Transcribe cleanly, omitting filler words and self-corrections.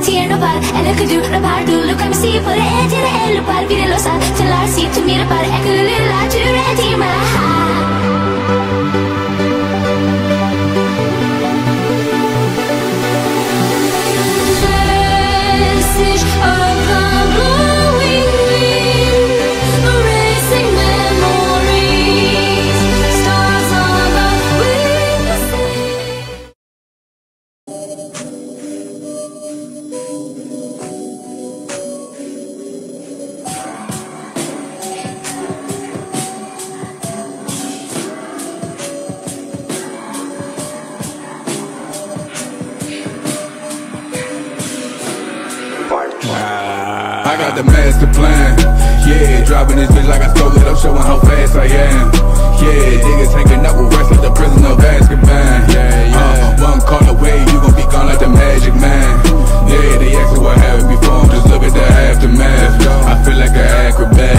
tear no par, and I could do no par do. Look, I'm see for the edge of the end, look, par video losa. Till I see to me the par, I could little lot to ready my message of the blowing wind, erasing memories, stars on the wings. I got the master plan. Yeah, driving this bitch like I stole it. I'm showing how fast I am. Yeah, niggas hanging out with rest like the prison of Azkaban. One call away, you gon' be gone like the magic man. Yeah, they ask me what happened before, I'm just look at the aftermath. I feel like an acrobat.